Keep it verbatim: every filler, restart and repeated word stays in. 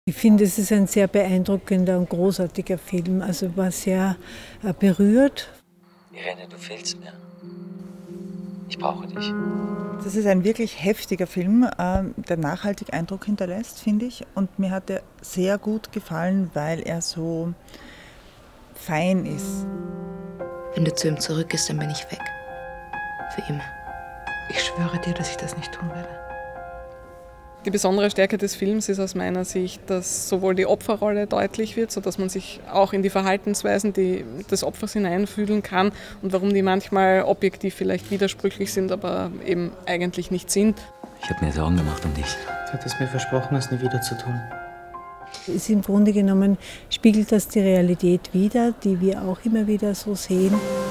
Ich finde, es ist ein sehr beeindruckender und großartiger Film. Also war sehr äh, berührt. Irene, du fehlst mir. Ich brauche dich. Das ist ein wirklich heftiger Film, äh, der nachhaltig Eindruck hinterlässt, finde ich. Und mir hat er sehr gut gefallen, weil er so fein ist. Wenn du zu ihm zurückgehst, dann bin ich weg. Für immer. Ich schwöre dir, dass ich das nicht tun werde. Die besondere Stärke des Films ist aus meiner Sicht, dass sowohl die Opferrolle deutlich wird, sodass man sich auch in die Verhaltensweisen die, des Opfers hineinfühlen kann und warum die manchmal objektiv vielleicht widersprüchlich sind, aber eben eigentlich nicht sind. Ich habe mir Sorgen gemacht um dich. Du hattest mir versprochen, es nie wieder zu tun. Es ist im Grunde genommen spiegelt das die Realität wider, die wir auch immer wieder so sehen.